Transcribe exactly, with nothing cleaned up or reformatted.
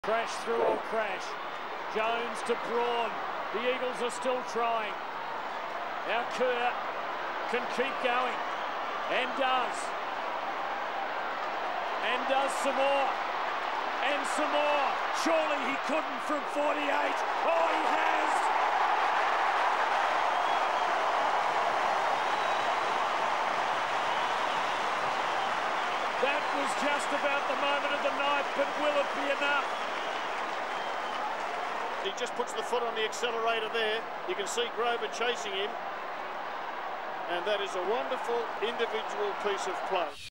Crash through or crash. Jones to Braun. The Eagles are still trying. Now Kerr can keep going. And does. And does some more. And some more. Surely he couldn't from forty-eight. Oh, he has. That was just about the moment of the night, but will it be enough? He just puts the foot on the accelerator there. You can see Grover chasing him. And that is a wonderful individual piece of play.